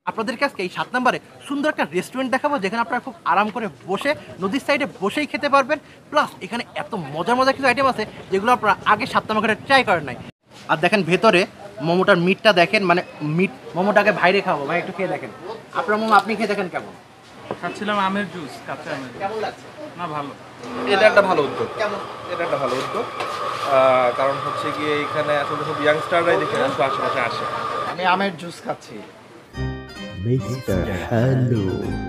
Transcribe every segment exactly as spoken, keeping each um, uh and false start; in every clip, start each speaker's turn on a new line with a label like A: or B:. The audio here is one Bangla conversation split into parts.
A: আপনাদেরকে আজকে এই সাত নম্বরে সুন্দর একটা রেস্টুরেন্ট দেখাবো, যেখানে আপনারা খুব আরাম করে বসে নদীর সাইডে বসেই খেতে পারবেন। প্লাস এখানে এত মজার মজার কিছু আইটেম আছে যেগুলো আপনারা আগে সাত নম্বর ঘাটে ট্রাই করেন নাই। আর দেখেন ভেতরে মোমোটার মিটটা দেখেন, মানে মিট মোমোটাকে বাইরে খাবো ভাই, একটু খেয়ে দেখেন। আপনার মোমো আপনি খেয়ে দেখেন কেমন?
B: খাচ্ছিলাম আমের জুস, কাঁচা আমের জুস।
A: কেমন লাগছে?
B: না ভালো।
C: এটা একটা ভালো উদ্যোগ,
A: কেমন?
C: এটা একটা ভালো উদ্যোগ। আহ, কারণ হচ্ছে গিয়ে এখানে আসলে সব ইয়াংস্টাররাই দেখে আসলে আশেপাশে আসে।
D: আমি আমের জুস খাচ্ছি।
E: Mister hello.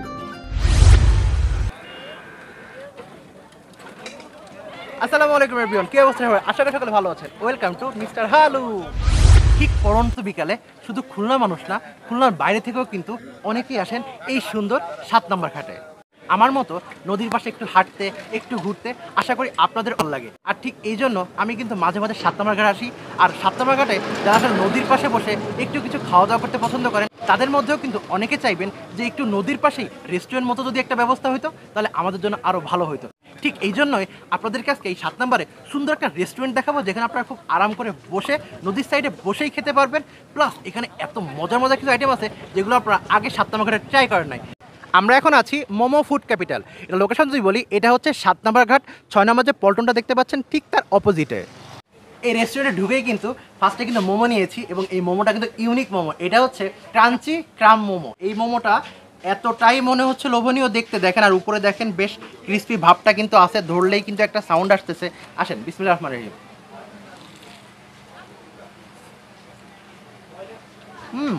A: আসসালামু আলাইকুম এভরিওয়ান, কি অবস্থা সবার? আশা করি সকলে ভালো আছেন। Welcome to mister Halu. ঠিক পরন্ত বিকালে শুধু খুলনা মানুষ না, খুলনার বাইরে থেকেও কিন্তু অনেকেই আসেন এই সুন্দর সাত নম্বর ঘাটে। আমার মতো নদীর পাশে একটু হাঁটতে, একটু ঘুরতে আশা করি আপনাদের ভালো লাগে। আর ঠিক এই জন্য আমি কিন্তু মাঝে মাঝে সাত নম্বর ঘাটে আসি। আর সাত নম্বর ঘাটে যারা আসলে নদীর পাশে বসে একটু কিছু খাওয়া দাওয়া করতে পছন্দ করেন, তাদের মধ্যেও কিন্তু অনেকে চাইবেন যে একটু নদীর পাশেই রেস্টুরেন্ট মতো যদি একটা ব্যবস্থা হতো তাহলে আমাদের জন্য আরও ভালো হতো। ঠিক এই জন্যই আপনাদেরকে আজকে এই সাত নম্বরে সুন্দর একটা রেস্টুরেন্ট দেখাবো, যেখানে আপনারা খুব আরাম করে বসে নদীর সাইডে বসেই খেতে পারবেন। প্লাস এখানে এত মজার মজার কিছু আইটেম আছে যেগুলো আপনারা আগে সাত নম্বর ঘাটে ট্রাই করেন নাই। আমরা এখন আছি মোমো ফুড ক্যাপিটাল। এটা লোকেশন যদি বলি, এটা হচ্ছে সাত নম্বর ঘাট, ছয় নম্বর যে পল্টনটা দেখতে পাচ্ছেন ঠিক তার অপোজিটে। এই রেস্টুরেন্টে ঢুকেই কিন্তু ফার্স্টে কিন্তু মোমো নিয়েছি, এবং এই মোমোটা কিন্তু ইউনিক মোমো। এটা হচ্ছে ক্রাঞ্চি ক্রাম মোমো। এই মোমোটা এতটাই মনে হচ্ছে লোভনীয় দেখতে, দেখেন। আর উপরে দেখেন বেশ ক্রিস্পি ভাবটা কিন্তু আছে, ধরলেই কিন্তু একটা সাউন্ড আসতেছে। আসেন, বিসমিল্লাহির রহমানির রহিম। হুম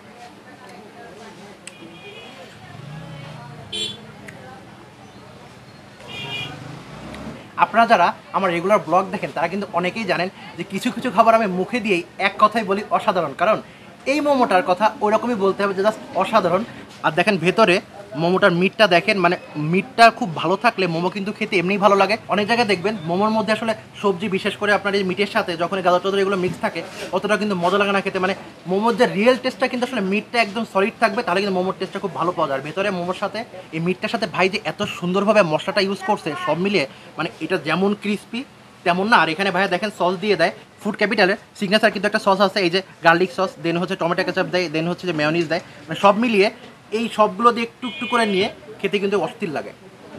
A: আপনারা যারা আমার রেগুলার ব্লগ দেখেন তারা কিন্তু অনেকেই জানেন যে কিছু কিছু খাবার আমি মুখে দিয়েই এক কথাই বলি অসাধারণ। কারণ এই মোমোটার কথা ওই রকমই বলতে হবে যে জাস্ট অসাধারণ। আর দেখেন ভেতরে মোমোটার মিটটা দেখেন, মানে মিটটা খুব ভালো থাকলে মোমো কিন্তু খেতে এমনিই ভালো লাগে। অনেক জায়গায় দেখবেন মোমোর মধ্যে আসলে সবজি, বিশেষ করে আপনার এই মিটের সাথে যখন গাজর টাজর এগুলো মিক্স থাকে অতটা কিন্তু মজা লাগে না খেতে। মানে মোমোর যে রিয়েল টেস্টটা কিন্তু আসলে মিটটা একদম সলিড থাকবে, তাহলে কিন্তু মোমোর টেস্টটা খুব ভালো পাওয়া যায়। ভেতরে মোমোর সাথে এই মিটটার সাথে ভাই যে এত সুন্দরভাবে মশলাটা ইউজ করছে সব মিলিয়ে, মানে এটা যেমন ক্রিস্পি তেমন না। আর এখানে ভাইয়া দেখেন সস দিয়ে দেয়। ফুড ক্যাপিটালের সিগনেচার কিন্তু একটা সস আছে, এই যে গার্লিক সস, দেন হচ্ছে টমেটো কেচাপ দেয়, দেন হচ্ছে যে মেয়োনিজ দেয়। মানে সব মিলিয়ে এই সবগুলো দিয়ে একটু একটু করে নিয়ে খেতে কিন্তু অস্থির লাগে।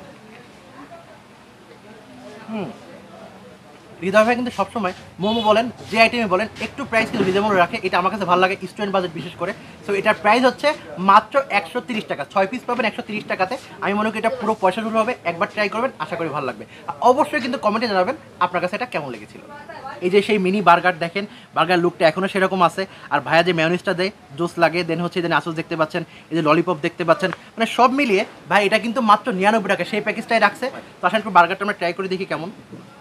A: হুম হৃদয় ভাই কিন্তু সবসময় মোমো বলেন, যে আইটেমে বলেন, একটু প্রাইস কিন্তু রিজনেবল রাখে। এটা আমার কাছে ভালো লাগে, স্টুডেন্ট বাজেট বিশেষ করে। সো এটার প্রাইস হচ্ছে মাত্র একশো তিরিশ টাকা। ছয় পিস পাবেন একশো তিরিশ টাকাতে। আমি মনে করি এটা পুরো পয়সা শুরু হবে। একবার ট্রাই করবেন, আশা করি ভালো লাগবে। আর অবশ্যই কিন্তু কমেন্টে জানাবেন আপনার কাছে এটা কেমন লেগেছিল। এই যে সেই মিনি বার্গার দেখেন, বার্গার লুকটা এখনও সেরকম আছে। আর ভাইয়া যে মেয়োনিজটা দেয় জোস লাগে। দেন হচ্ছে যে নাসুস দেখতে পাচ্ছেন, এই যে ললিপপ দেখতে পাচ্ছেন, মানে সব মিলিয়ে ভাই এটা কিন্তু মাত্র নিরানব্বই টাকা সেই প্যাকেজটাই রাখছে। তো আসলে একটু বার্গারটা আমরা ট্রাই করে দেখি কেমন।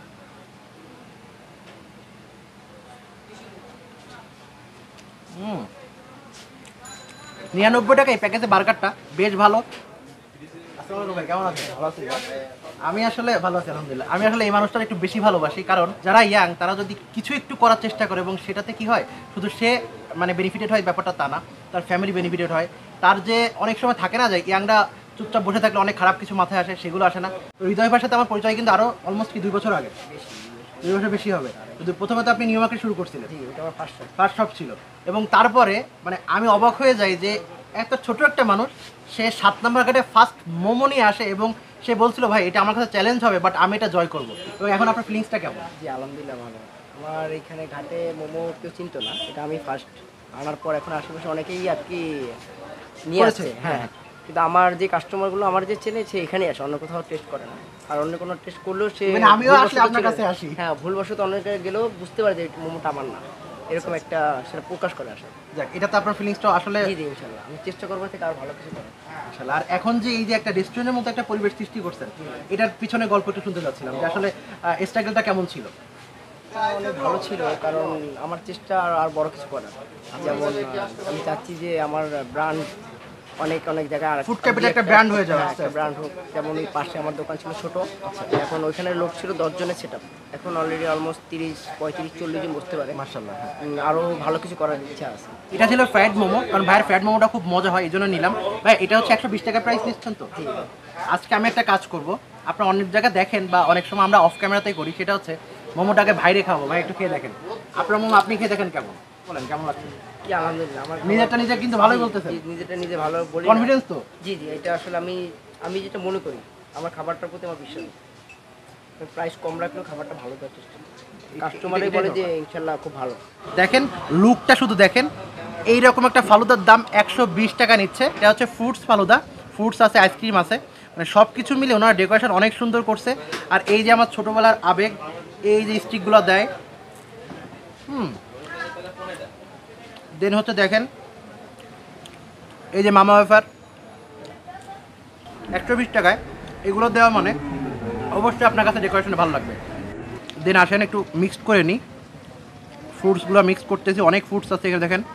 A: হুম নিরানব্বই টাকা এই প্যাকেজে বার্গারটা বেশ ভালো। আসসালামু আলাইকুম ভাই, কেমন আছেন? ভালো আছি। আমি আসলে ভালো আছি আলহামদুলিল্লাহ। আমি আসলে এই মানুষটার একটু বেশি ভালোবাসি, কারণ যারা ইয়াং তারা যদি কিছু একটু করার চেষ্টা করে এবং সেটাতে কি হয়, শুধু সে মানে বেনিফিটেড হয় ব্যাপারটা তা না, তার ফ্যামিলি বেনিফিটেড হয়। তার যে অনেক সময় থাকে না, যে ইয়াংরা চুপচাপ বসে থাকলে অনেক খারাপ কিছু মাথায় আসে, সেগুলো আসে না। তো হৃদয় ভাইয়ের সাথে আমার পরিচয় কিন্তু আরও অলমোস্ট কি দুই বছর আগে, দুই বছর বেশি হবে। কিন্তু প্রথমে তো আপনি নিউ মার্কেট শুরু করছিলেন, ফার্স্ট শপ ছিল। এবং তারপরে মানে আমি অবাক হয়ে যাই যে এত ছোট একটা মানুষ সে সাত নম্বর ঘাটে ফার্স্ট মোমো নিয়ে আসে, এবং সে বলছিল ভাই এটা আমার কাছে চ্যালেঞ্জ হবে, বাট আমি এটা জয় করবো। এবং এখন আপনার ফিলিংসটা কেমন?
D: জি আলহামদুলিল্লাহ ভালো। আমার এখানে ঘাটে মোমো কেউ চিনতো না, এটা আমি ফার্স্ট আনার পর এখন আশেপাশে অনেকেই আর কি নিয়ে
A: করেছে,
D: আসছে। হ্যাঁ, কিন্তু আমার যে কাস্টমারগুলো আমার যে চেনে সে এখানে আসে, অন্য কোথাও টেস্ট করে না। আর অন্য কোনো টেস্ট করলেও সে
A: মানে আমিও
D: ভুলবশত
A: আসলে আপনার
D: চলে
A: কাছে
D: যায়।
A: আসি।
D: হ্যাঁ, ভুলবশত অনেক জায়গায় গেলেও বুঝতে পারে যে মোমোটা আমার না, এরকম একটা সেটা প্রকাশ করে আসে।
A: যাক, এটা তো আপনার ফিলিংসটা আসলে
D: জি জি ইনশাল্লাহ আমি চেষ্টা করবো থেকে আর ভালো কিছু করার।
A: আসলে। আর এখন যে এই যে একটা রেস্টুরেন্টের মতো একটা পরিবেশ সৃষ্টি করছেন, এটার পিছনে গল্প একটু শুনতে যাচ্ছিলাম যে আসলে স্ট্রাগলটা কেমন ছিল?
D: অনেক ভালো ছিল, কারণ আমার চেষ্টা আর আর বড় কিছু করার। যেমন আমি চাচ্ছি যে আমার ব্র্যান্ড অনেক অনেক জায়গায় আর
A: ফুড ক্যাপিটাল একটা ব্র্যান্ড হয়ে যাবে।
D: একটা ব্র্যান্ড হোক। যেমন ওই পাশে আমার দোকান ছিল ছোট, এখন ওইখানে লোক ছিল দশ জনের সেট আপ, এখন অলরেডি অলমোস্ট তিরিশ পঁয়ত্রিশ চল্লিশ জন বসতে পারে।
A: মাশাআল্লাহ।
D: উম, আরো ভালো কিছু করার ইচ্ছা আছে।
A: এটা ছিল ফ্রাইড মোমো, কারণ ভাইয়ের ফ্রাইড মোমোটা খুব মজা হয়, এই জন্য নিলাম। ভাই এটা হচ্ছে একশো বিশ টাকা প্রাইস নিচ্ছেন তো? আজকে আমি একটা কাজ করব, আপনার অনেক জায়গায় দেখেন বা অনেক সময় আমরা অফ ক্যামেরাতেই করি, সেটা হচ্ছে মোমোটাকে বাইরে খাবো। ভাই একটু খেয়ে দেখেন। আপনার মোমো আপনি খেয়ে দেখেন কেমন, বলেন কেমন লাগছে?
D: জি আলহামদুলিল্লাহ আমার
A: নিজেরটা নিজে কিন্তু ভালোই বলতেছেন।
D: জি, নিজেরটা নিজে ভালো বলি না।
A: কনফিডেন্স তো?
D: জি জি এটা আসলে আমি আমি যেটা মনে করি আমার খাবারটার প্রতি আমার বিশ্বাস প্রাইস কম রাখলেও খাবারটা ভালো দেওয়ার চেষ্টা করি কাস্টমারে
A: এটাই
D: বলে যে
A: দরকার।
D: ইনশাল্লাহ খুব ভালো।
A: দেখেন লুকটা শুধু দেখেন, এইরকম একটা ফালুদার দাম একশো বিশ টাকা নিচ্ছে। এটা হচ্ছে ফ্রুটস ফালুদা, ফ্রুটস আছে, আইসক্রিম আছে, মানে সব কিছু মিলে ওনার ডেকোরেশন অনেক সুন্দর করছে। আর এই যে আমার ছোটোবেলার আবেগ, এই যে স্টিকগুলো দেয়, হুম দেন হচ্ছে দেখেন এই যে মামা ওয়েফার একশো বিশ টাকায় এগুলো দেওয়া মানে অবশ্যই আপনার কাছে ডেকোরেশন ভালো লাগবে। দেন আসেন একটু মিক্সড করে নিই, ফ্রুটসগুলো মিক্স করতেছি, অনেক ফ্রুটস আছে এখানে দেখেন।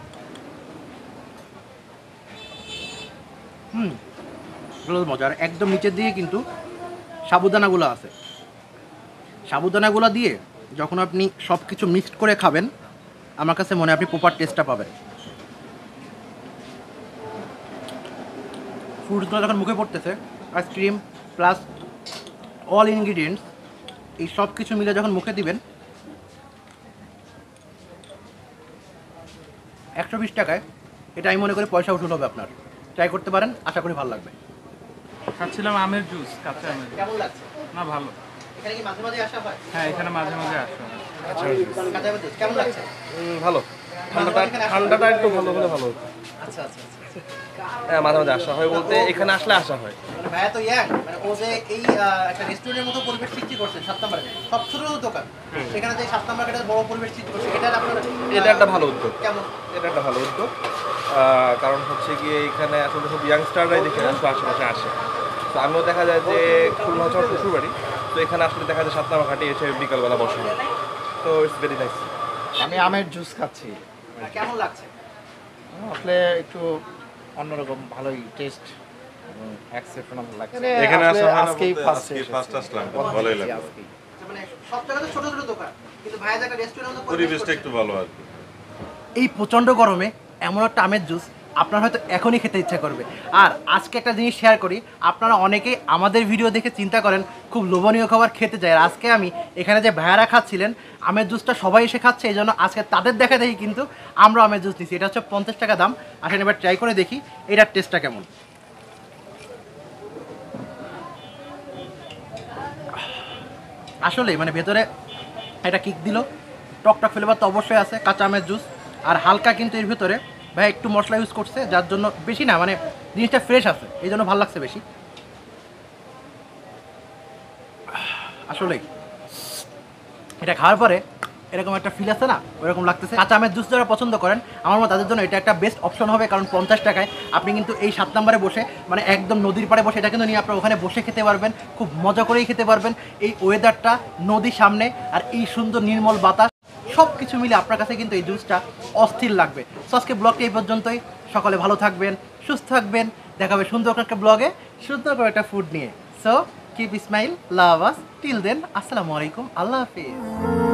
A: হুম এগুলো মজা। আর একদম নিচের দিকে কিন্তু সাবুদানাগুলো আছে, সাবুদানাগুলো দিয়ে যখন আপনি সব কিছু মিক্সড করে খাবেন আমার কাছে মনে হয় আপনি প্রপার টেস্টটা পাবেন। ফ্রুটসগুলো যখন মুখে পড়তেছে, আইসক্রিম প্লাস অল ইনগ্রিডিয়েন্টস এই সব কিছু মিলে যখন মুখে দিবেন, একশো বিশ টাকায় এটা আমি মনে করি পয়সা উঠুন হবে আপনার। ট্রাই করতে পারেন, আশা করি ভালো লাগবে।
B: খাচ্ছিলাম আমের জুস, কাঁচা আমের জুস।
A: কেমন লাগছে?
B: না ভালো।
A: এখানে কি মাঝে মাঝে আসা হয়?
B: হ্যাঁ এখানে মাঝে মাঝে আসো।
A: কাঁচা আমের জুস কেমন লাগছে?
C: উম, ভালো। ঠান্ডাটা ঠান্ডাটা একটু ভালো হলে ভালো হতো।
A: আচ্ছা আচ্ছা আচ্ছা।
C: হ্যাঁ মাঝে মাঝে আসা হয় বলতে এখানে আসলে আসা হয়।
A: মানে ভাইয়া তো ইয়াং, মানে ও যে এই আহ, একটা রেস্টুরেন্টের মতো পরিবেশ সৃষ্টি করছে সাত নম্বরে, সব ছোট ছোট দোকান, সেখানে যে সাত নম্বরে একটা বড় পরিবেশ সৃষ্টি করছে, এটা আপনার
C: এটা একটা ভালো উদ্যোগ।
A: কেমন?
C: এটা একটা ভালো উদ্যোগ। আহ, কারণ হচ্ছে গিয়ে এখানে আসলে সব ইয়াংস্টাররাই দেখে আসলে আশেপাশে আসে। তো আমিও দেখা যায় যে খুলনা হচ্ছে আমার শ্বশুর বাড়ি, তো এখানে আসলে দেখা যায় সাতটা ঘাটে এসে বিকালবেলা বসে, তো ইটস ভেরি নাইস।
F: আমি আমের জুস খাচ্ছি।
A: কেমন লাগছে?
F: আসলে একটু অন্যরকম ভালোই টেস্ট এবং এক্সেপশনাল লাগছে।
G: এখানে আসা হয় না
F: আজকেই
G: বলতে
F: ফার্স্ট
G: আজকে ফার্স্ট আসলাম, ভালোই লাগলো।
A: আচ্ছা, মানে সব জায়গাতে ছোট ছোট দোকান, কিন্তু ভাইয়া যে একটা রেস্টুরেন্টের মতো পরিবেশ
G: পরিবেশটা
A: করছে।
G: একটু ভালো আর কি।
A: এই প্রচণ্ড গরমে এমন একটা আমের জুস আপনার হয়তো এখনই খেতে ইচ্ছা করবে। আর আজকে একটা জিনিস শেয়ার করি, আপনারা অনেকেই আমাদের ভিডিও দেখে চিন্তা করেন খুব লোভনীয় খাবার খেতে যায়। আর আজকে আমি এখানে যে ভাইয়ারা খাচ্ছিলেন আমের জুসটা সবাই এসে খাচ্ছে, এই জন্য আজকে তাদের দেখা দেখি কিন্তু আমরা আমের জুস নিচ্ছি। এটা হচ্ছে পঞ্চাশ টাকা দাম। আসেন এবার ট্রাই করে দেখি এটার টেস্টটা কেমন। আসলে মানে ভেতরে এটা কিক দিল, টক টক ফ্লেভার তো অবশ্যই আছে, কাঁচা আমের জুস। আর হালকা কিন্তু এর ভিতরে ভাই একটু মশলা ইউজ করছে, যার জন্য বেশি না, মানে জিনিসটা ফ্রেশ আছে, এই জন্য ভালো লাগছে বেশি। আসলে এটা খাওয়ার পরে এরকম একটা ফিল আছে না, ওরকম লাগতেছে। কাঁচা আমের জুস যারা পছন্দ করেন আমার মতো তাদের জন্য এটা একটা বেস্ট অপশন হবে, কারণ পঞ্চাশ টাকায় আপনি কিন্তু এই সাত নম্বরে বসে মানে একদম নদীর পাড়ে বসে এটা কিন্তু নিয়ে আপনার ওখানে বসে খেতে পারবেন, খুব মজা করেই খেতে পারবেন। এই ওয়েদারটা, নদীর সামনে, আর এই সুন্দর নির্মল বাতাস, সব কিছু মিলে আপনার কাছে কিন্তু এই জুসটা অস্থির লাগবে। সো আজকে ব্লগটা এই পর্যন্তই। সকলে ভালো থাকবেন, সুস্থ থাকবেন, দেখা হবে সুন্দর একটা ব্লগে সুন্দর করে একটা ফুড নিয়ে। So keep smile, love us, till then, আসসালামু আলাইকুম, আল্লাহ হাফিজ।